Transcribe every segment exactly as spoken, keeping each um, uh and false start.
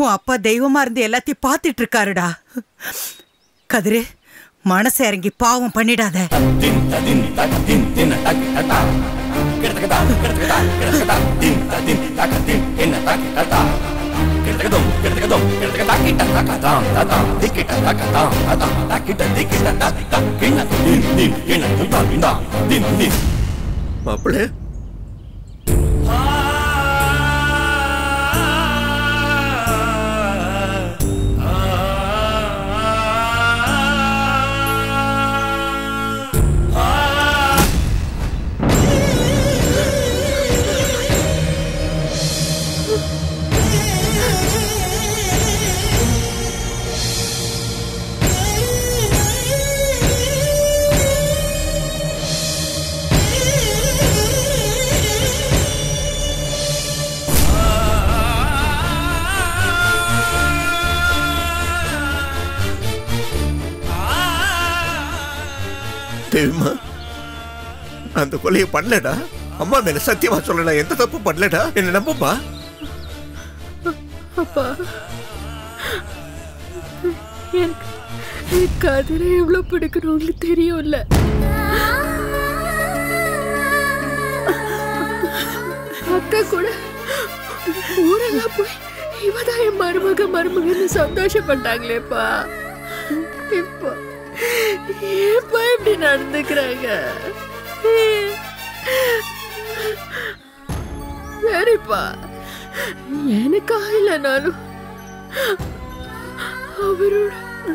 உன் அப்பா தெய்வமா இருந்து எல்லாத்தையும் பார்த்துட்டு இருக்காருடா. கதிரு, மனசு இறங்கி பாவம் பண்ணிடாத. மாப்பிள்ளை, தேவிமா, அந்த கொலையை பண்ணலடா. அம்மா மேல சத்தியமா சொல்லடா, எந்த தப்பு பண்ணலடா. என்ன நம்புமா? அப்பா, எனக்கு கதிரை எவ்வளவு பிடிக்கணும் உங்களுக்கு தெரியும்ல. அக்கா கூட ஊரெல்லாம் போய் இவதான் என் மருமக மருமகன்னு சந்தோஷப்பட்டாங்களேப்பா. இப்போ ஏப்பா இப்படி நடந்துக்கிறாங்க? சரிப்பா, எனக்கா இல்லைனாலும் அவரோட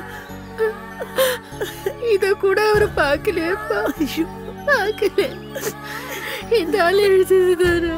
இத கூட அவரை பார்க்கலையேப்பா. பார்க்கல. இந்த ஆள் எழுதுதானா?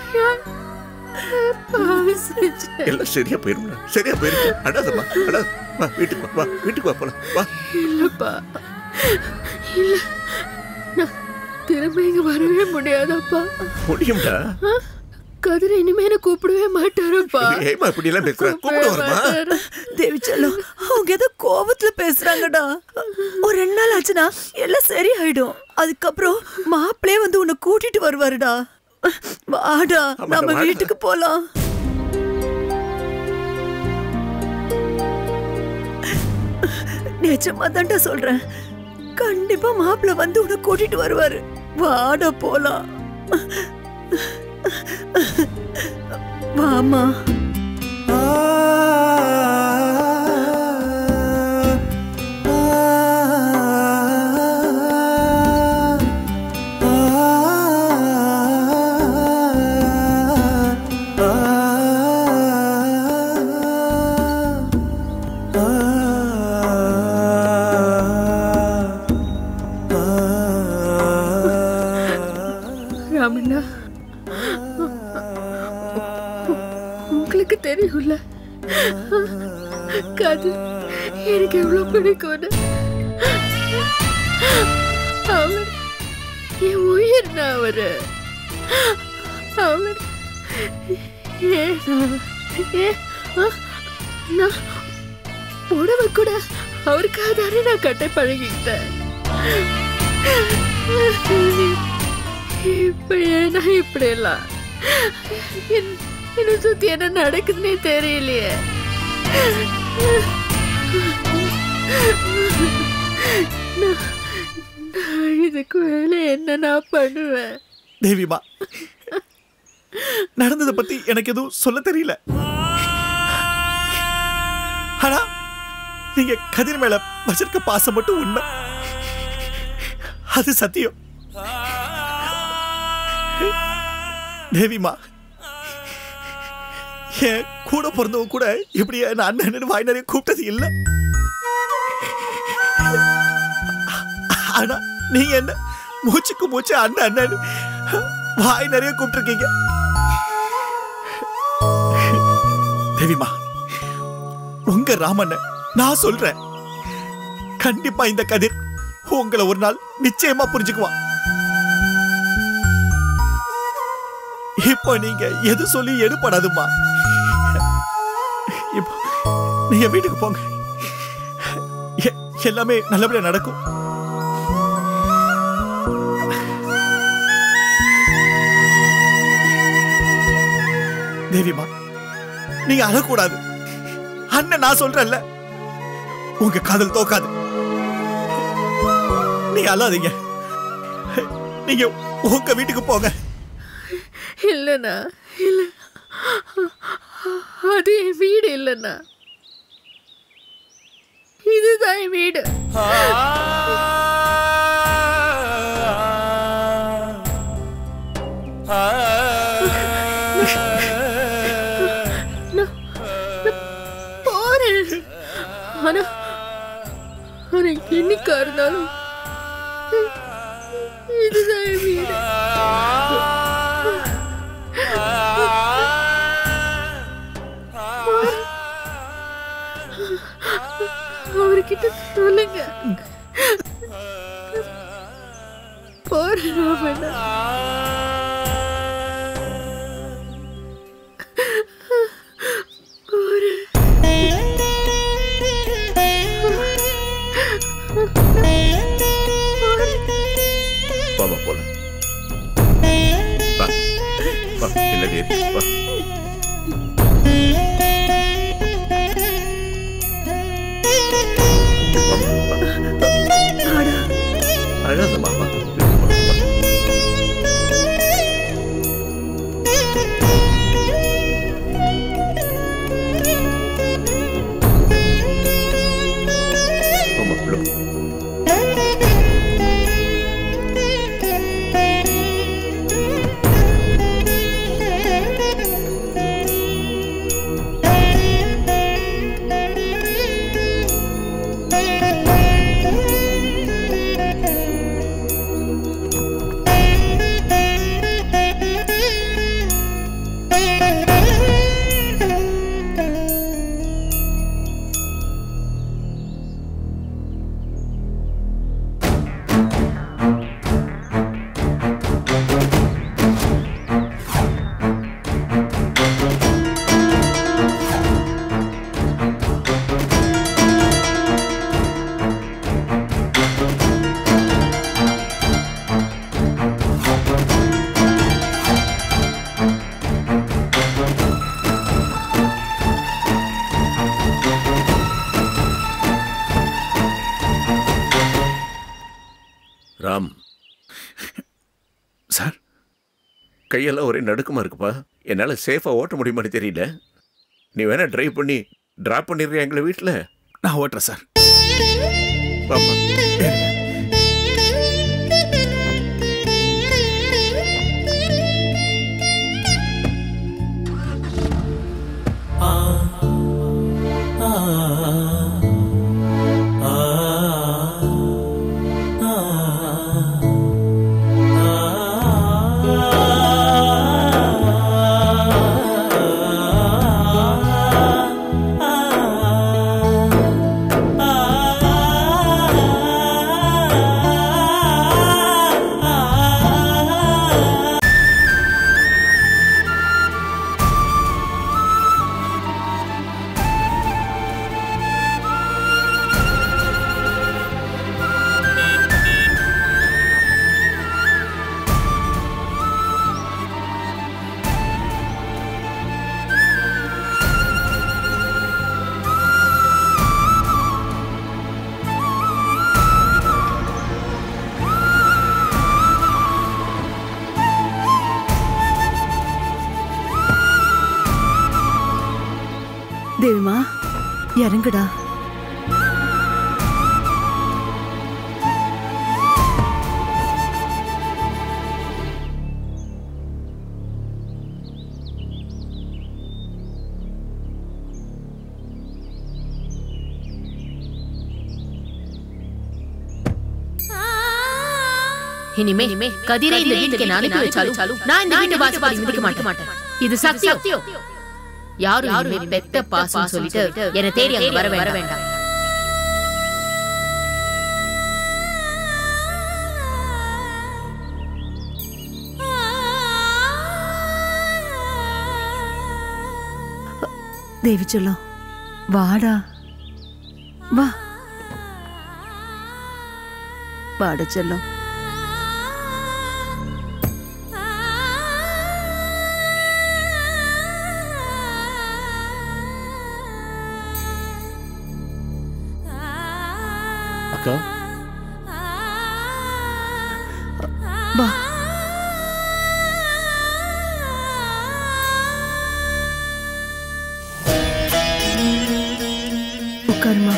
எல்லாம் சரியா போயிருமா? சரியா போயிருக்கு. அடாதம்மா, அடாத. வா, வீட்டுக்கு வா, வீட்டுக்கு வா, போலாம் வா. இல்லப்பா, இல்ல, நான் திரும்ப இங்க வரவே முடியாதப்பா. முடியும்டா. கதிர இனிமே என்ன கூப்பிடவே மாட்டாருப்பா. ஏமா இப்படி எல்லாம் பேசுற? கூப்பிட வரமா? தேவி செல்லம், அவங்க ஏதோ கோபத்துல பேசுறாங்கடா. ஒரு ரெண்டு நாள் ஆச்சுன்னா எல்லாம் சரி ஆயிடும். அதுக்கப்புறம் மாப்பிள்ளையே வந்து உன்னை கூட்டிட்டு வருவாருடா. வாடா, நம்ம வீட்டுக்கு போலாம். நிஜமா தான்டா சொல்றேன். கண்டிப்பா மாப்பிள்ளை வந்து உன்னை கூட்டிட்டு வருவாரு. வாடா போலாம். வாமா. ராமண்ணா, உங்களுக்கு தெரியும்ல கதிர் எனக்கு எவ்வளவு பிடிக்கும்னு. அவர் என் உயிர்னா அவரு. அவர் நான் உடவை கூட அவருக்காக தானே நான் கட்டை பழகிக்கிட்டேன். இப்ப ஏன்னா இப்படி எல்லாம் என்ன சுத்தி என்ன நடக்குதுன்னே தெரியலையே. இதுக்கு வேலை என்ன நான் பண்ணுவேன்? தேவிமா, நடந்ததை பத்தி எனக்கு எதுவும் சொல்ல தெரியல. ஆனா நீங்க கதிர் மேல வச்சிருக்க பாசம் மட்டும் உண்மை. அது சத்தியம். தேவிமா, என் கூட பிறந்தவங்க கூட இப்படி என் அண்ணன் வாய் நிறைய கூப்பிட்டது இல்லை. ஆனா நீங்க என்ன மூச்சுக்கு மூச்சு அண்ணன் அண்ணன் வாய் நிறைய கூப்பிட்டுருக்கீங்க. தேவிமா, உங்க ராமண்ண நான் சொல்றேன், கண்டிப்பா இந்த கதிர் உங்களை ஒரு நாள் நிச்சயமா புரிஞ்சுக்குவான். இப்போ நீங்க எது சொல்லி எடுப்படாதுமா. இப்போ நீங்க வீட்டுக்கு போங்க, எல்லாமே நல்லபடியா நடக்கும். தேவிமா, நீங்க அழக்கூடாது. அண்ணன் நான் சொல்றேன்ல, உங்க காதல் தோக்காது. நீங்க அழாதீங்க, நீங்க உங்க வீட்டுக்கு போங்க. இல்லண்ணா, இல்ல, அது என் வீடு இல்லண்ணா, இதுதான் என் வீடு. போறேன், ஆனா ஆனா என்னைக்கா இருந்தாலும் இதுதான் என் வீடு. அவர்கிட்ட சொல்லுங்க போறேன். வாமா போலாம். வா வா, இல்லை வா. அழாத மாமா. ராம் சார், கையெல்லாம் ஒரே நடுக்கமா இருக்குப்பா. என்னால் சேஃபா ஓட்ட முடியுமான்னு தெரியல. நீ வேணா டிரைவ் பண்ணி டிராப் பண்ணிடுறியா எங்களை வீட்டில்? நான் ஓட்டுறேன் சார். பாப்பா தேவிமா, இறங்குடா. இனிமே கதிரை இந்த வீட்டுக்கு நான் அனுப்பி வச்சாலும் நான் இந்த வீட்டு வாசப்படி மிதிக்க மாட்டேன். இது சத்தியம். யாரும் இனிமே பெத்த பாசம் சொல்லிட்டு என்னை தேடி அங்க வர வேண்டாம். தேவி சொல்லும், வாடா, வா வாட சொல்லும். அக்கா வா. உட்காருமா.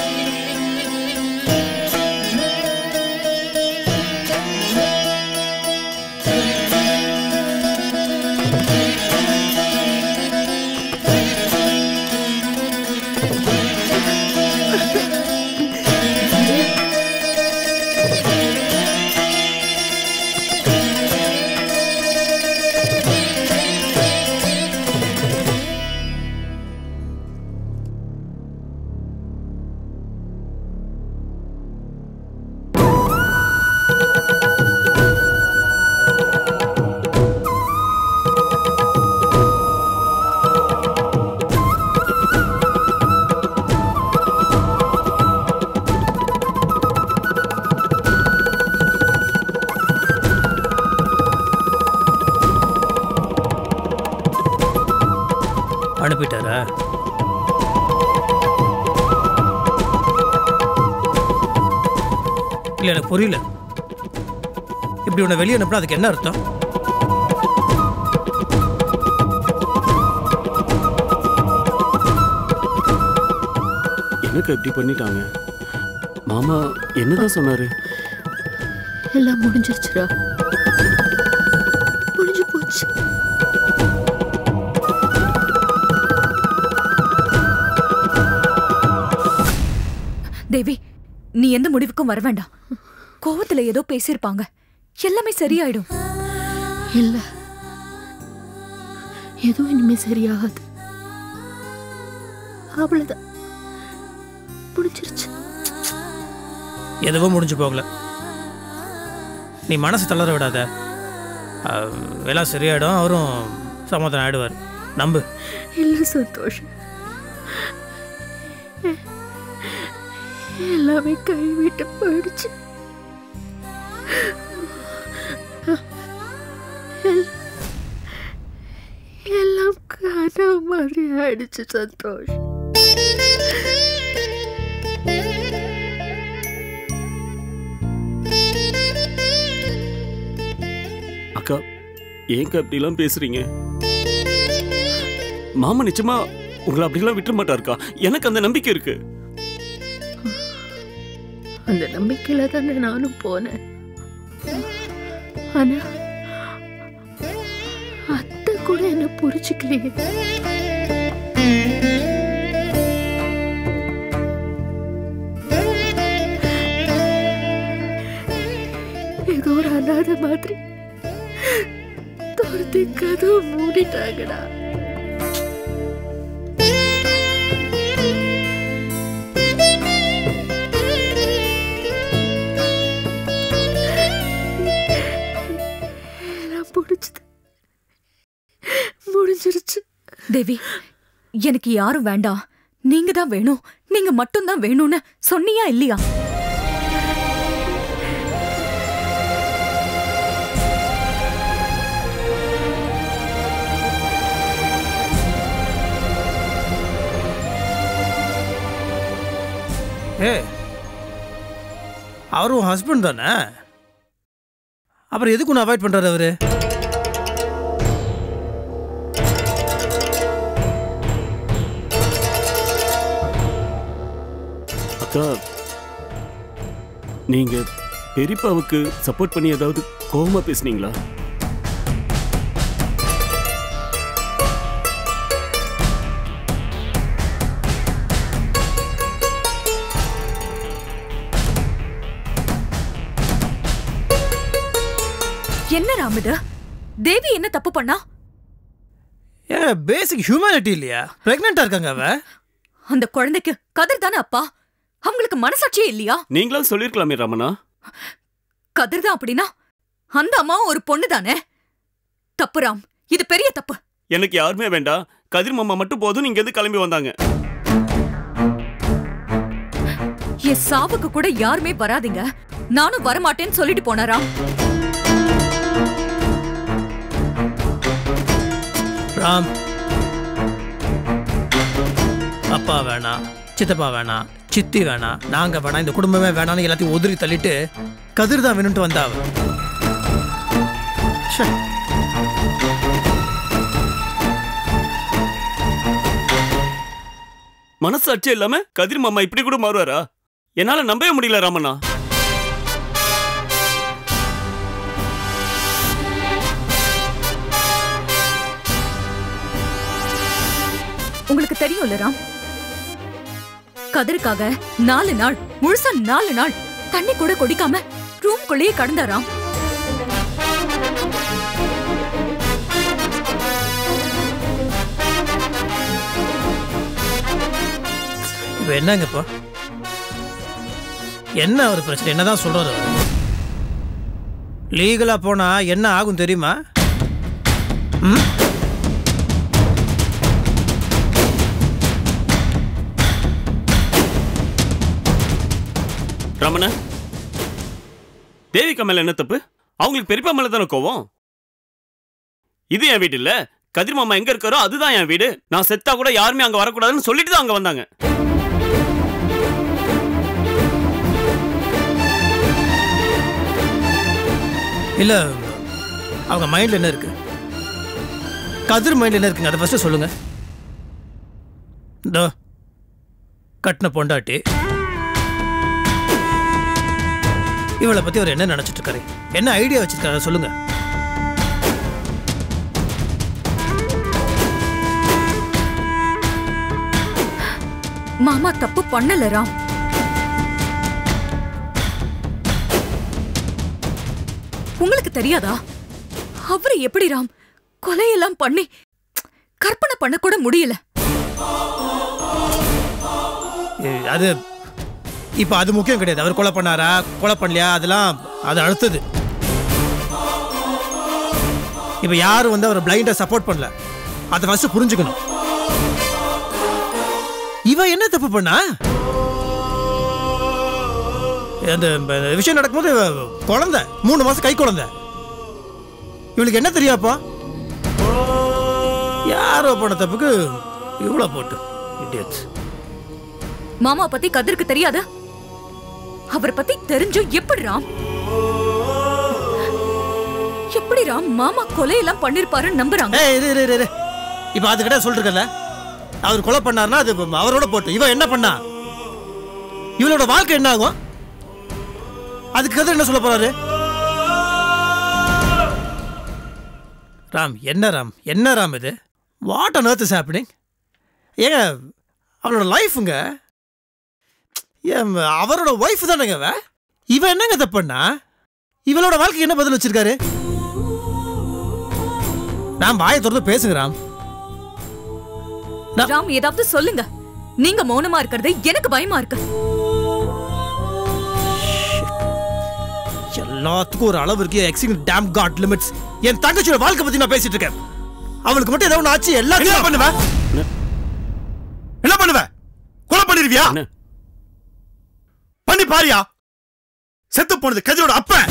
அனுப்பிட்டாரா? இல்ல எனக்கு புரியல. இப்படி உன்னை வெளியே அனுப்பினா அதுக்கு என்ன அர்த்தம்? எனக்கு இப்படி பண்ணிட்டாங்க. மாமா என்னதான் சொன்னாரு? எல்லாம் முடிஞ்சிருச்சுடா, முடிஞ்சு போச்சு. தேவி, நீ எந்த முடிவுக்கும் வர வேண்டாம். கோவத்துல ஏதோ பேசியிருப்பாங்க, எல்லாமே சரியாயிடும். இல்ல, எதுவும் இனிமே சரியாகாது. அவ்வளவுதான், முடிஞ்சிருச்சு. எதுவும் முடிஞ்சு போகல. நீ மனசு தளர விடாத. எல்லாம் சரியாயிடும். அவரும் சமாதானம் ஆயிடுவார், நம்பு. இல்ல சந்தோஷ், எல்லாமே கைவிட்டு போயிடுச்சு. எல்லாம் கனவு மாதிரி ஆயிடுச்சு சந்தோஷ். அக்கா ஏங்க அப்படிலாம் பேசுறீங்க? மாமா நிச்சயமா உங்களை அப்படிலாம் விட்டுற மாட்டாருக்கா. எனக்கு அந்த நம்பிக்கை இருக்கு. அந்த நம்பிக்கையில தானே நானும் போனேன். ஆனா அத்தை கூட என்ன புரிஞ்சுக்கலையே. ஏதோ ஒரு அனாதை மாதிரி துரத்தி கதவு மூடிட்டாங்கடா. முடிஞ்சிருச்சு. தேவி, எனக்கு யாரும் வேண்டாம், நீங்க தான் வேணும், நீங்க மட்டும் தான் வேணும்னு சொன்னியா இல்லையா? ஏ, அவரும் ஹஸ்பண்ட் தானே, அப்புறம் எதுக்கு ஒன்று அவாய்ட் பண்றாரு அவரு? அக்கா, நீங்க பெரியப்பாவுக்கு சப்போர்ட் பண்ணி ஏதாவது கோவமா பேசுனீங்களா? என்ன ராமுது, தேவி என்ன தப்பு பண்ணா? ஏன் பேசிக் ஹியூமனிட்டி இல்லையா? பிரெக்னெண்டா இருக்காங்க அவ. அந்த குழந்தைக்கு கதிர் தானே அப்பா, அவங்களுக்கு மனசாட்சியே இல்லையா? நீங்களும் சொல்லிருக்கலாமே ரமணா. கதிர் தான் அப்படின்னா அந்த அம்மாவும் ஒரு பொண்ணு தானே. தப்பு ராம், இது பெரிய தப்பு. எனக்கு யாருமே வேண்டாம், கதிர் மாமா மட்டும் போதும். நீங்க எது கிளம்பி வந்தாங்க? என் சாவுக்கு கூட யாருமே வராதீங்க, நானும் வரமாட்டேன்னு சொல்லிட்டு போனாரா? ராம், அப்பா வேணாம், சித்தப்பா வேணாம், சித்தி வேணாம், நாங்க வேணாம், இந்த குடும்பமே வேணாம்னு எல்லாத்தையும் உதிரி தள்ளிட்டு கதிர் தான் வேணும்ட்டு வந்தாவ. மனசாட்சியே இல்லாம கதிர் மாமா இப்படி கூட மாறுவாரா? என்னால நம்பவே முடியல ராமண்ணா. உங்களுக்கு தெரியும்ல ராம், கதிருக்காக நாலு நாள் முழுசா நாலு நாள் தண்ணி கூட குடிக்காம ரூம்குள்ளேயே கடந்தாராம். இப்ப என்னங்கப்பா, என்ன ஒரு பிரச்சனை? என்னதான் சொல்றாரு? லீகலா போனா என்ன ஆகும் தெரியுமா? ம் ரமண, தேவிகா மேல என்ன தப்பு? அவங்களுக்கு பெரியப்பா மேல தானே கோவம். இது என் வீடு இல்ல, கதிர் மாமா எங்க இருக்காரோ அதுதான் என் வீடு. நான் செத்தா கூட யாருமே அங்க வரக்கூடாதுன்னு சொல்லிட்டு தான் அங்க வந்தாங்க. இல்ல, அவங்க மைண்ட்ல என்ன இருக்கு? கதிர் மைண்ட்ல என்ன இருக்குங்க? அதை ஃபர்ஸ்ட் சொல்லுங்க. இந்த கட்டின பொண்டாட்டி இவளை பத்தி அவர் என்ன நினைச்சிட்டு இருக்காரு? என்ன ஐடியா வச்சிருக்காரு சொல்லுங்க. மாமா தப்பு பண்ணல ராம். உங்களுக்கு தெரியாதா அவரு எப்படி ராம் கொலையெல்லாம் பண்ணி கற்பனை பண்ண கூட முடியல. அது இப்ப அது முக்கியம் கிடையாது. அவர் கொலை பண்ணாரா கொலை பண்ணலையா அதெல்லாம் அது அடுத்தது. இப்ப யாரும் வந்து அவரை பிளைண்டா சப்போர்ட் பண்ணல, அதை ஃபர்ஸ்ட் புரிஞ்சுக்கணும். இவ என்ன தப்பு பண்ணா? அந்த விஷயம் நடக்கும்போது குழந்தை மூணு மாசம் கை குழந்தை. இவளுக்கு என்ன தெரியாப்பா? யாரோ பண்ண தப்புக்கு இவ்வளவு போட்டு இடியட்ஸ். மாமா பத்தி கதிருக்கு தெரியாதா? அவரை பத்தி தெரிஞ்சும் எப்படி ராம் எப்படி ராம் மாமா கொலையெல்லாம் பண்ணிருப்பாருன்னு நம்புறாங்க. இப்ப அது கிட்ட சொல்றல, அவர் கொலை பண்ணாருன்னா அது அவரோட போட்டு. இவ என்ன பண்ணா? இவளோட வாழ்க்கை என்ன ஆகும்? அதுக்கு கதிர் என்ன சொல்ல போறாரு? ராம் என்ன ராம் என்ன ராம் இது? What on earth is happening? ஏங்க அவளோட லைஃப்ங்க, அவரோட ஒய்ஃப் தானேங்க. இவ என்னங்க தப்புன்னா இவளோட வாழ்க்கை என்ன பதில் வச்சிருக்காரு? நான் வாயை திறந்து பேசுங்க ராம். ராம் ஏதாவது சொல்லுங்க. நீங்க மௌனமா இருக்கிறது எனக்கு பயமா இருக்கு. எல்லாத்துக்கும் ஒரு அளவு இருக்கு. Exceeding damn god limits. என் தங்கச்சியோட வாழ்க்கை பத்தி நான் பேசிட்டு இருக்கேன். அவளுக்கு மட்டும் ஏதாவது ஆச்சு எல்லாத்தையும் என்ன பண்ணுவ? என்ன பண்ணுவ? கொலை பண்ணிருவியா? பண்ணி பாரியா? செத்து போனது கதிரோட அப்பன்.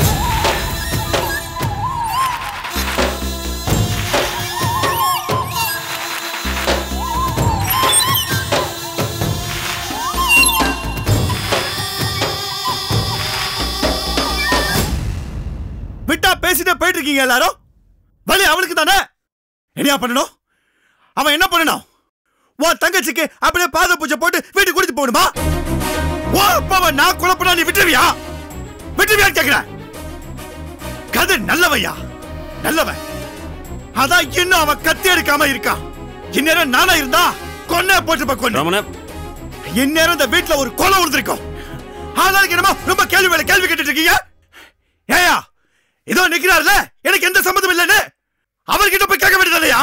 விட்டா பேசிட்டே போயிட்டு இருக்கீங்க எல்லாரும். வலி அவளுக்கு தானே. என்ன பண்ணணும்? அவன் என்ன பண்ணணும்? உன் தங்கச்சிக்கு அப்படியே பாத பூஜை போட்டு வீட்டுக்கு குடித்து போகணுமா? ஓ அப்பாவை நான் கொலை பண்ணா நீ விட்டுருவியா? விட்டுருவியா கேக்குற? கதிர் நல்லவையா, நல்லவன். அதான் இன்னும் அவன் கத்தி எடுக்காம இருக்கான். இந்நேரம் நானா இருந்தா கொன்ன போட்டு கொண்டு. இந்நேரம் இந்த வீட்டுல ஒரு கொலை விழுந்திருக்கும். ஆனாலும் என்னமோ ரொம்ப கேள்வி மேல கேள்வி கேட்டுட்டு இருக்கீங்க. ஏயா இதோ நிக்கிறாருல, எனக்கு எந்த சம்மந்தம் இல்லைன்னு அவர்கிட்ட போய் கேட்க வேண்டியதில்லையா?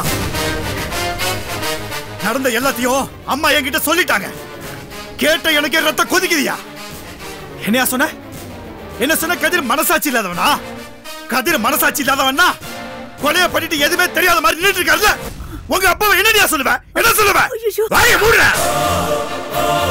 நடந்த எல்லாத்தையும் அம்மா என்கிட்ட சொல்லிட்டாங்க. கேட்ட எனக்கு ரத்தம் கொதிக்குதியா? என்னையா சொன்ன? என்ன சொன்ன? கதிர் மனசாட்சி இல்லாதவனா? கதிர் மனசாட்சி இல்லாதவனா கொலைய பண்ணிட்டு எதுவுமே தெரியாத மாதிரி நின்னுட்டு இருக்காருல்ல. உங்க அப்பாவை என்னடியா சொல்லுவ? என்ன சொல்லுவ? வாயை மூடுற.